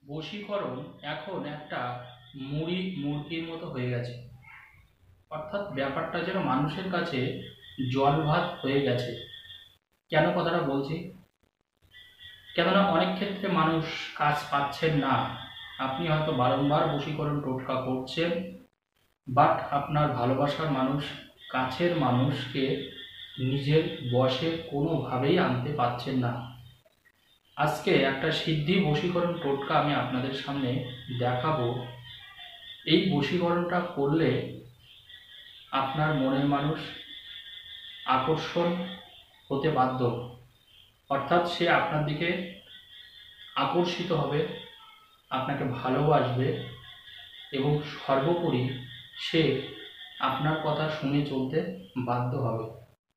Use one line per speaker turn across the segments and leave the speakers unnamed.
বশীকরণ এখন একটা মুরগির মতো হয়ে গেছে। অর্থাৎ ব্যাপারটা যেন মানুষের কাছে জল ভাত হয়ে গেছে। কেন কথাটা বলছি? কেননা অনেক ক্ষেত্রে মানুষ কাজ পাচ্ছেন না। আপনি হয়তো বারংবার বশীকরণ টোটকা করছেন, বাট আপনার ভালোবাসার মানুষ, কাছের মানুষকে নিজের বশে কোনোভাবেই আনতে পারছেন না। আজকে একটা সিদ্ধি বশীকরণ টোটকা আমি আপনাদের সামনে দেখাবো। এই বশীকরণটা করলে আপনার মনের মানুষ আকর্ষণ হতে বাধ্য, অর্থাৎ সে আপনার দিকে আকর্ষিত হবে, আপনাকে ভালোবাসবে এবং সর্বোপরি সে আপনার কথা শুনে চলতে বাধ্য হবে।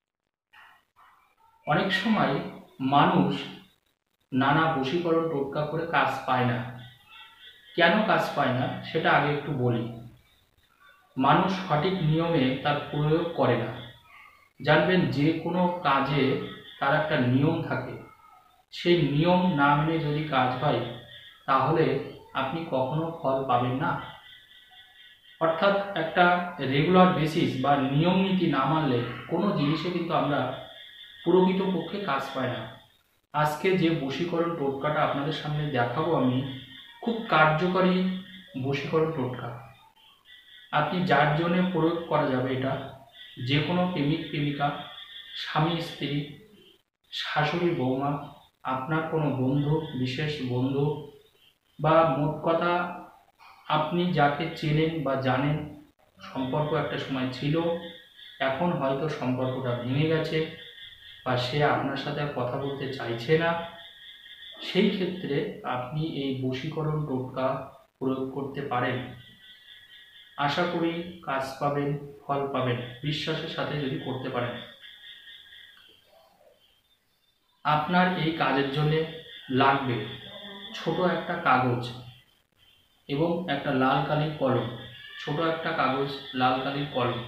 অনেক সময় মানুষ নানা বশীকরণ টোটকা করে কাজ পায় না। কেন কাজ পায় না সেটা আগে একটু বলি। মানুষ সঠিক নিয়মে তার প্রয়োগ করে না। জানবেন, যে কোনো কাজে তার একটা নিয়ম থাকে। সেই নিয়ম না মেনে যদি কাজ হয় তাহলে আপনি কখনো ফল পাবেন না। অর্থাৎ একটা রেগুলার বেসিস বা নিয়ম নীতি না মানলে কোনো জিনিসে কিন্তু আমরা প্রকৃতপক্ষে কাজ পাই না। আজকে যে বশীকরণ টোটকাটা আপনাদের সামনে দেখাবো আমি, খুব কার্যকরী বশীকরণ টোটকা। আপনি যার জন্যে প্রয়োগ করা যাবে এটা, যে কোনো প্রেমিক প্রেমিকা, স্বামী স্ত্রী, শাশুড়ি বৌমা, আপনার কোনো বন্ধু, বিশেষ বন্ধু, বা মোট কথা আপনি যাকে চেনেন বা জানেন, সম্পর্ক একটা সময় ছিল, এখন হয়তো সম্পর্কটা ভেঙে গেছে বা সে আপনার সাথে কথা বলতে চাইছে না, সেই ক্ষেত্রে আপনি এই বশীকরণ টোটকা প্রয়োগ করতে পারেন। আশা করি কাজ পাবেন, ফল পাবেন, বিশ্বাসের সাথে যদি করতে পারেন। আপনার এই কাজের জন্য লাগবে ছোট একটা কাগজ এবং একটা লাল কালির কলম। ছোট একটা কাগজ, লাল কালির কলম,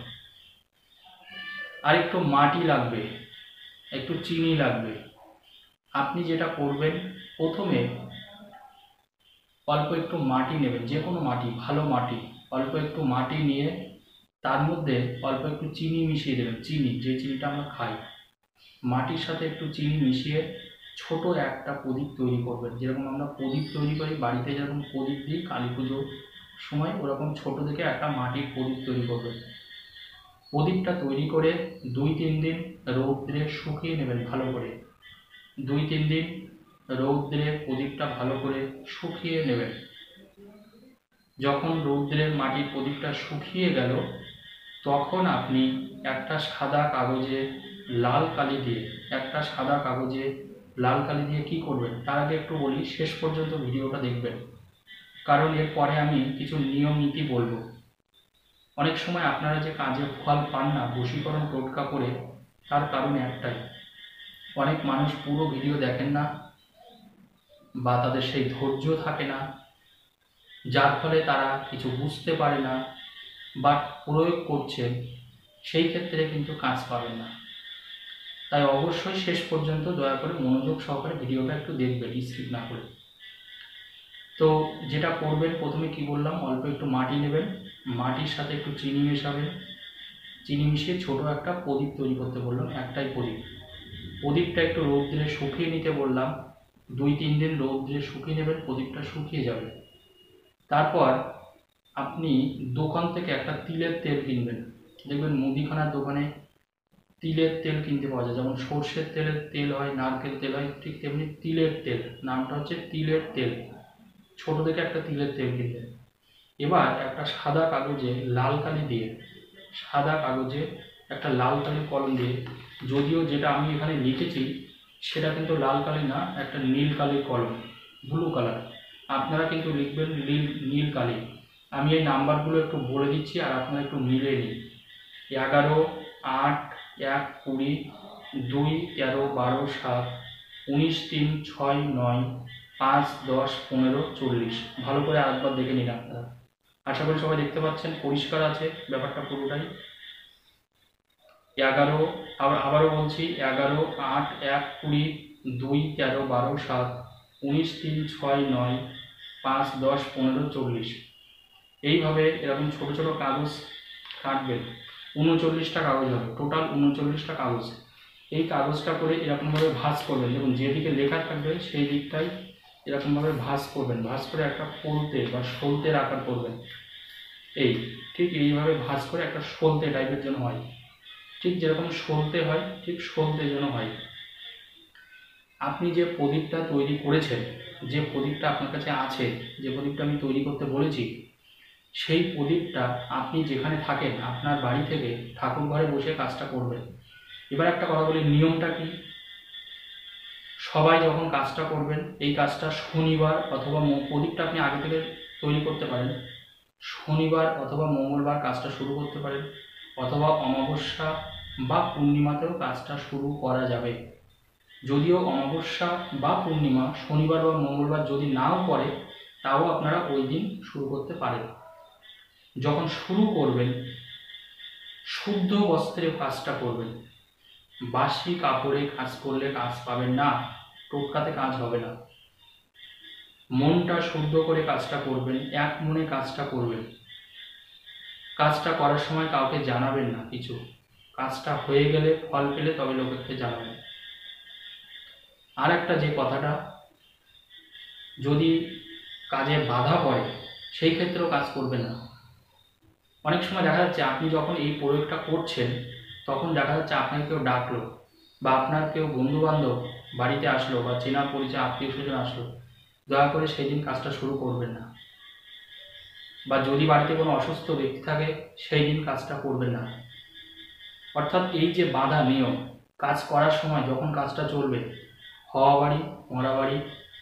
আর একটু মাটি লাগবে, একটু চিনি লাগবে। আপনি যেটা করবেন, প্রথমে অল্প একটু মাটি নেবেন, যে কোনো মাটি, ভালো মাটি, অল্প একটু মাটি নিয়ে তার মধ্যে অল্প একটু চিনি মিশিয়ে দেবেন। চিনি, যে চিনিটা আমরা খাই, মাটির সাথে একটু চিনি মিশিয়ে ছোট একটা প্রদীপ তৈরি করবেন। যেরকম আমরা প্রদীপ তৈরি করি বাড়িতে, যেরকম প্রদীপ দিই কালী পুজোর সময়, ওরকম ছোট থেকে একটা মাটির প্রদীপ তৈরি করবেন। প্রদীপটা তৈরি করে 2-3 দিন রৌদ্রে শুকিয়ে নেবেন ভালো করে। 2-3 দিন রৌদ্রে প্রদীপটা ভালো করে শুকিয়ে নেবেন। যখন রৌদ্রে মাটির প্রদীপটা শুকিয়ে গেল, তখন আপনি একটা সাদা কাগজে লাল কালি দিয়ে, একটা সাদা কাগজে লাল কালি দিয়ে কি করবেন, তার আগে একটু বলি, শেষ পর্যন্ত ভিডিওটা দেখবেন, কারণ এরপরে আমি কিছু নিয়ম নীতি বলবো। অনেক সময় আপনারা যে কাজে ফল পান না বশীকরণ টোটকা করে, তার কারণ একটাই, অনেক মানুষ পুরো ভিডিও দেখেন না বা তাদের সেই ধৈর্য থাকে না, যার ফলে তারা কিছু বুঝতে পারে না বা প্রয়োগ করছেন, সেই ক্ষেত্রে কিন্তু কাজ পাবেন না। তাই অবশ্যই শেষ পর্যন্ত দয়া করে মনোযোগ সহকারে ভিডিওটা একটু দেখবেন, স্কিপ না করে। তো যেটা করবেন, প্রথমে কি বললাম, অল্প একটু মাটি নেবেন, মাটির সাথে একটু চিনি মেশাবেন, চিনি মিশিয়ে ছোট একটা প্রদীপ তৈরি করতে বললাম, একটাই প্রদীপ। প্রদীপটা একটু রৌদ্রে শুকিয়ে নিতে বললাম, 2-3 দিন রৌদ্রে শুকিয়ে নেবেন, প্রদীপটা শুকিয়ে যাবে। তারপর আপনি দোকান থেকে একটা তিলের তেল কিনবেন। দেখবেন মুদিখানার দোকানে তিলের তেল কিনতে পাওয়া যায়, যেমন সর্ষের তেলের তেল হয়, নারকেল তেল হয়, ঠিক তেমনি তিলের তেল, নামটা হচ্ছে তিলের তেল। ছোট থেকে একটা তিলের তেল কিনবেন। এবার একটা সাদা কাগজে লাল কালি দিয়ে, সাদা কাগজে একটা লাল কালির কলম দিয়ে, যদিও যেটা আমি এখানে লিখেছি সেটা কিন্তু লাল কালি না, একটা নীল কালির কলম, ব্লু কালার। আপনারা কিন্তু লিখবেন নীল কালি। আমি এই নাম্বারগুলো একটু বলে দিচ্ছি আর আপনারা একটু মিলিয়ে নিন। 11, 8, 1, 20, 2, 13, 12, 7, 19, 3, 6, 9, 5, 10, 15, 40। ভালো করে আরেকবার দেখে নিন আপনারা। আশা করি সবাই দেখতে পাচ্ছেন, পরিষ্কার আছে ব্যাপারটা পুরোটাই। 11, আবারও বলছি, 11, 8, 1, 20, 2, 13, 12, 7, 19, 3, 6, 9, 5, 10, 15, 40 এইভাবে এরকম ছোট ছোট কাগজ কাটবেন। 39টা কাগজ হবে, টোটাল 39টা কাগজ। এই কাগজটা করে এরকমভাবে ভাঁজ করবেন। দেখুন যেদিকে লেখা থাকবে সেই দিকটাই এরকমভাবে ভাঁজ করবেন, ভাঁজ করে একটা ফলতে বা সলতের আকার করবেন। এই ঠিক এইভাবে ভাঁজ করে একটা সলতে টাইপের যেন হয়, ঠিক যেরকম সলতে হয় ঠিক সলতে যেন হয়। আপনি যে প্রদীপটা তৈরি করেছেন, যে প্রদীপটা আপনার কাছে আছে, যে প্রদীপটা আমি তৈরি করতে বলেছি, সেই প্রদীপটা আপনি যেখানে থাকেন আপনার বাড়ি থেকে ঠাকুর ঘরে বসে কাজটা করবেন। এবার একটা কথা বলি, নিয়মটা কি? সবাই যখন কাজটা করবেন, এই কাজটা শনিবার অথবা প্রদীপটা আপনি আগে থেকে তৈরি করতে পারেন। শনিবার অথবা মঙ্গলবার কাজটা শুরু করতে পারেন, অথবা অমাবস্যা বা পূর্ণিমাতেও কাজটা শুরু করা যাবে। যদিও অমাবস্যা বা পূর্ণিমা শনিবার বা মঙ্গলবার যদি নাও পড়ে, তাও আপনারা ওই দিন শুরু করতে পারেন। যখন শুরু করবেন, শুদ্ধ বস্ত্রে কাজটা করবেন। বাসি কাপড়ে কাজ করলে কাজ পাবেন না, টোটকাতে কাজ হবে না। মনটা শুদ্ধ করে কাজটা করবেন, এক মনে কাজটা করবেন। কাজটা করার সময় কাউকে জানাবেন না কিছু, কাজটা হয়ে গেলে ফল পেলে তবে লোকেরকে জানাবেন। আর একটা যে কথাটা, যদি কাজে বাধা পড়ে সেই ক্ষেত্রেও কাজ করবেন না। অনেক সময় দেখা যাচ্ছে আপনি যখন এই প্রয়োগটা করছেন তখন দেখা যাচ্ছে আপনাকে কেউ ডাকলো বা আপনার কেউ বন্ধু বান্ধব বাড়িতে আসলো বা চেনা পরিচয় আত্মীয় স্বজন আসলো, দয়া করে সেই দিন কাজটা শুরু করবেন না। বা যদি বাড়িতে কোনো অসুস্থ ব্যক্তি থাকে সেই দিন কাজটা করবেন না। অর্থাৎ এই যে বাধা নিয়ম, কাজ করার সময় যখন কাজটা চলবে, হওয়া বাড়ি, মরা বাড়ি,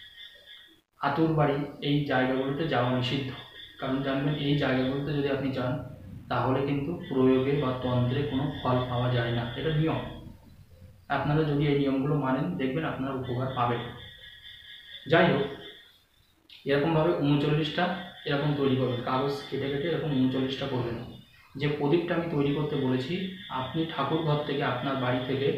আতুর বাড়ি, এই জায়গাগুলোতে যাওয়া নিষিদ্ধ। কারণ জানবেন এই জায়গাগুলোতে যদি আপনি যান তাহলে কিন্তু প্রয়োগে বা তন্ত্রে কোনো ফল পাওয়া যায় না, এটা নিয়ম। আপনারা যদি এই নিয়মগুলো মানেন দেখবেন আপনারা উপকার পাবেন। যাই হোক, এরকমভাবে 39টা এরকম তৈরি করবেন, কাগজ কেটে কেটে এরকম 39টা করবেন। যে প্রদীপটা আমি তৈরি করতে বলেছি, আপনি ঠাকুর ঘর থেকে আপনার বাড়ি থেকে,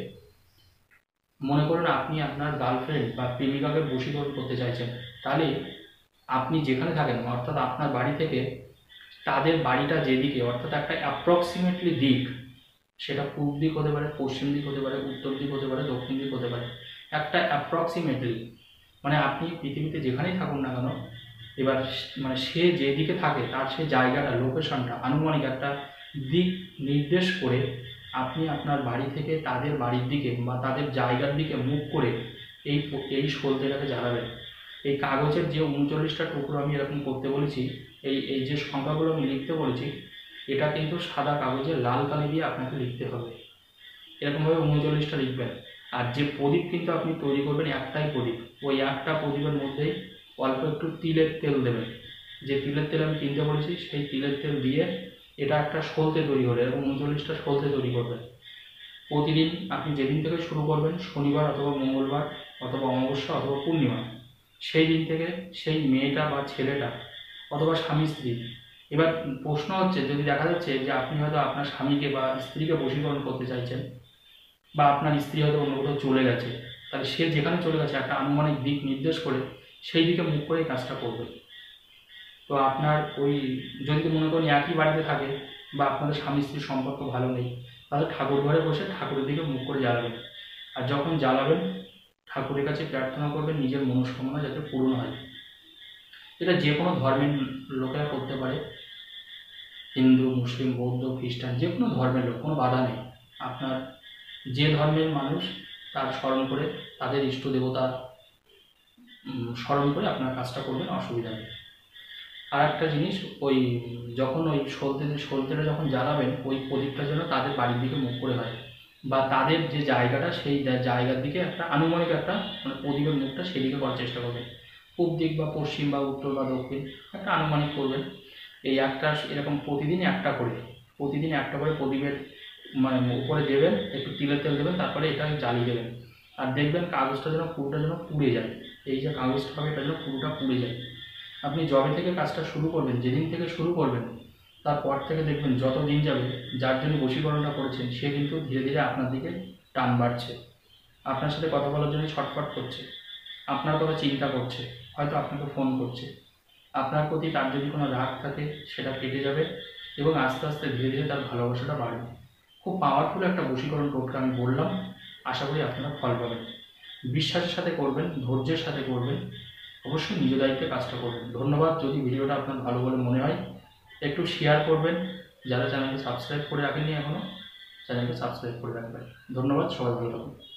মনে করুন আপনি আপনার গার্লফ্রেন্ড বা প্রেমিকাকে বশীকরণ করতে চাইছেন, তাহলে আপনি যেখানে থাকেন অর্থাৎ আপনার বাড়ি থেকে তাদের বাড়িটা যেদিকে, অর্থাৎ একটা অ্যাপ্রক্সিমেটলি দিক, সেটা পূর্ব দিক হতে পারে, পশ্চিম দিক হতে পারে, উত্তর দিক হতে পারে, দক্ষিণ দিক হতে পারে, একটা অ্যাপ্রক্সিমেটলি, মানে আপনি পৃথিবীতে যেখানেই থাকুন না কেন, এবার মানে সে যেদিকে থাকে তার সেই জায়গাটা, লোকেশনটা আনুমানিক একটা দিক নির্দেশ করে আপনি আপনার বাড়ি থেকে তাদের বাড়ির দিকে বা তাদের জায়গার দিকে মুখ করে এই সলতেটাকে জ্বালাবেন। এই কাগজের যে 39টা টুকরো আমি এরকম করতে বলেছি, এই যে সংখ্যাগুলো আমি লিখতে বলেছি, এটা কিন্তু সাদা কাগজে লাল কালি দিয়ে আপনাকে লিখতে হবে। এরকমভাবে 39টা লিখবেন। আর যে প্রদীপ কিন্তু আপনি তৈরি করবেন, একটাই প্রদীপ, ওই একটা প্রদীপের মধ্যেই অল্প একটু তিলের তেল দেবেন। যে তিলের তেল আমি কিনতে বলেছি সেই তিলের তেল দিয়ে এটা একটা সলতে তৈরি করে এরকম 39টা সলতে তৈরি করবেন। প্রতিদিন আপনি যেদিন থেকে শুরু করবেন, শনিবার অথবা মঙ্গলবার অথবা অমাবস্যা অথবা পূর্ণিমা, সেই দিন থেকে সেই মেয়েটা বা ছেলেটা অথবা স্বামী স্ত্রী, এবার প্রশ্ন হচ্ছে, যদি দেখা যাচ্ছে যে আপনি হয়তো আপনার স্বামীকে বা স্ত্রীকে বশীকরণ করতে চাইছেন, বা আপনার স্ত্রী হয়তো অন্য কোথাও চলে গেছে, তাহলে সে যেখানে চলে গেছে একটা আনুমানিক দিক নির্দেশ করে সেই দিকে মুখ করে কাজটা করবে। তো আপনার ওই যদি মনে করেন একই বাড়িতে থাকে বা আপনাদের স্বামী স্ত্রীর সম্পর্ক ভালো নেই, তাহলে ঠাকুর ঘরে বসে ঠাকুরের দিকে মুখ করে জ্বালাবেন। আর যখন জ্বালাবেন ঠাকুরের কাছে প্রার্থনা করবেন নিজের মনস্কামনা যাতে পূরণ হয়। এটা যে কোনো ধর্মের লোকেরা করতে পারে, হিন্দু, মুসলিম, বৌদ্ধ, খ্রিস্টান, যে কোনো ধর্মের লোক, কোনো বাধা নেই। আপনার যে ধর্মের মানুষ তার স্মরণ করে, তাদের ইষ্ট দেবতা স্মরণ করে আপনার কাজটা করবেন, অসুবিধা নেই। আর একটা জিনিস, ওই যখন ওই সলতেটা যখন জ্বালাবেন, ওই প্রদীপটা যেন তাদের বাড়ির দিকে মুখ করে হয়, বা তাদের যে জায়গাটা সেই জায়গার দিকে একটা আনুমানিক একটা মানে প্রদীপের মুখটা সেদিকে করার চেষ্টা করবেন। পূব দিক বা পশ্চিম বা উত্তর বা দক্ষিণ একটা আনুমানিক করবেন। এই একটা এরকম প্রতিদিন একটা করে প্রদীপের মানে উপরে দেবেন, একটু তিলের তেল দেবেন, তারপরে এটা জ্বালিয়ে দেবেন। আর দেখবেন কাগজটা যেন পুরোটা যেন পুড়ে যায়, এই যে কাগজটা হবে এটা যেন পুরোটা পুড়ে যায়। আপনি যবে থেকে কাজটা শুরু করবেন, যেদিন থেকে শুরু করবেন, তারপর থেকে দেখবেন যত দিন যাবে যার জন্য বশীকরণটা করেছেন সে কিন্তু ধীরে ধীরে আপনার দিকে টান বাড়ছে, আপনার সাথে কথা বলার জন্য ছটফট করছে, আপনার কথা চিন্তা করছে, হয়তো আপনাকে ফোন করছে। আপনার প্রতি তার যদি কোনো রাগ থাকে সেটা কেটে যাবে এবং আস্তে আস্তে ধীরে ধীরে তার ভালোবাসাটা বাড়বে। খুব পাওয়ারফুল একটা বশীকরণ টোটকা আমি বললাম, আশা করি আপনারা ফল পাবেন। বিশ্বাসের সাথে করবেন, ধৈর্যের সাথে করবেন, অবশ্যই নিজ দায়িত্বে কাজটা করবেন। ধন্যবাদ। যদি ভিডিওটা আপনার ভালো বলে মনে হয় একটু শেয়ার করবেন। যারা চ্যানেলকে সাবস্ক্রাইব করে রাখেননি এখনও, চ্যানেলকে সাবস্ক্রাইব করে রাখবেন। ধন্যবাদ, সবাই ভালো থাকুন।